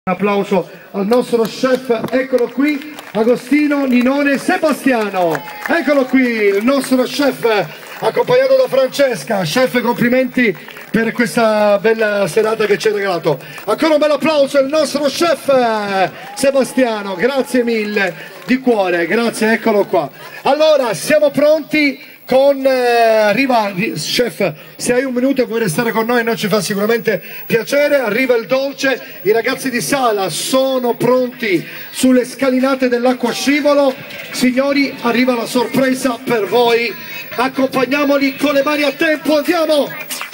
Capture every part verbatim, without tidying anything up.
Un applauso al nostro chef, eccolo qui, Agostino Ninone Sebastiano. Eccolo qui il nostro chef, accompagnato da Francesca. Chef, complimenti per questa bella serata che ci hai regalato. Ancora un bel applauso al nostro chef Sebastiano, grazie mille di cuore, grazie, eccolo qua. Allora, siamo pronti con eh, arriva chef, se hai un minuto e vuoi restare con noi, noi ci fa sicuramente piacere. Arriva il dolce, i ragazzi di sala sono pronti sulle scalinate dell'acqua scivolo. Signori, arriva la sorpresa per voi, accompagniamoli con le mani a tempo, andiamo!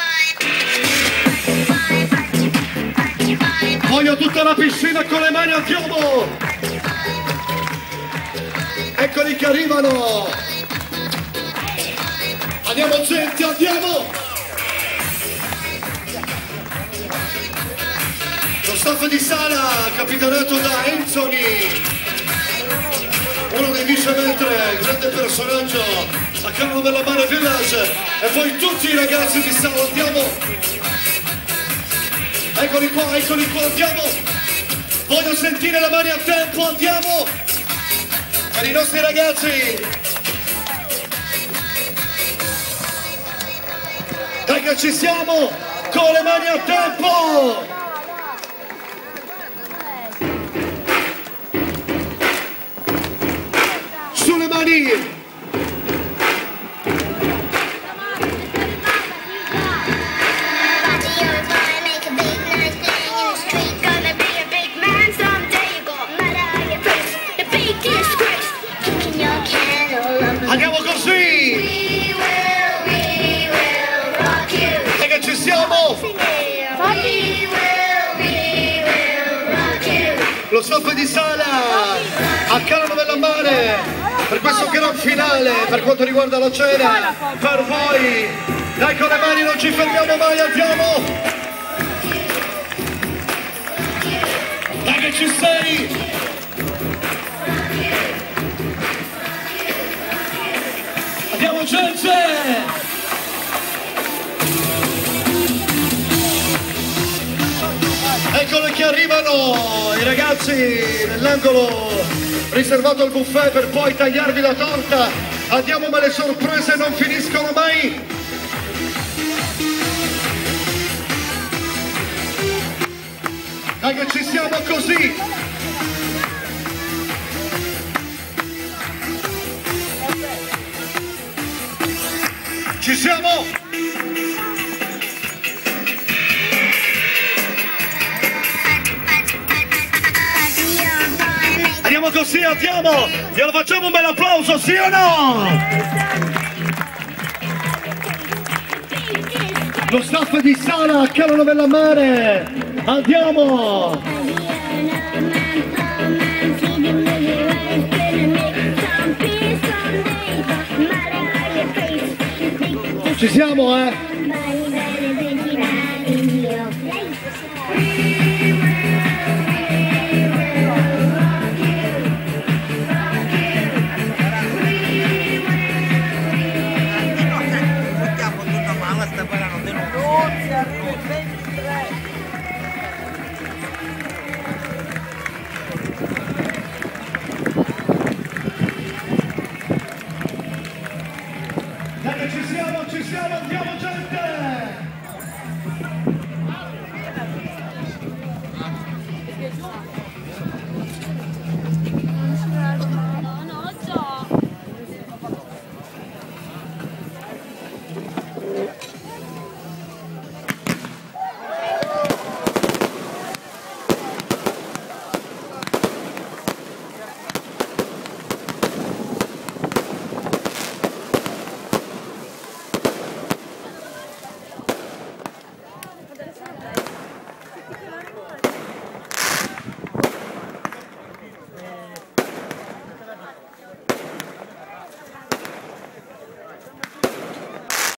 Voglio tutta la piscina con le mani, andiamo! Eccoli che arrivano! Andiamo gente, andiamo! Lo staff di sala, capitanato da Anthony, uno dei vicementre, grande personaggio a Carlo della Mare Village, e poi tutti i ragazzi di sala, andiamo! Eccoli qua, eccoli qua, andiamo! Voglio sentire le mani a tempo, andiamo! Per i nostri ragazzi! Dai che ci siamo, con le mani a tempo! Sulle mani! Andiamo così! Lo staff di sala a Calano della Mare per questo gran finale per quanto riguarda la cena per voi. Dai, con le mani non ci fermiamo mai, andiamo! Dai che ci sei! Andiamo gente! Eccoli che arrivano i ragazzi nell'angolo riservato al buffet per poi tagliarvi la torta. Andiamo, ma le sorprese non finiscono mai. Dai che ci siamo così. Ci siamo. Andiamo così, andiamo! Glielo facciamo un bel applauso, sì o no? Lo staff di sala a Calano della Mare, andiamo! Ci siamo, eh? Dai che ci siamo, ci siamo, andiamo gente!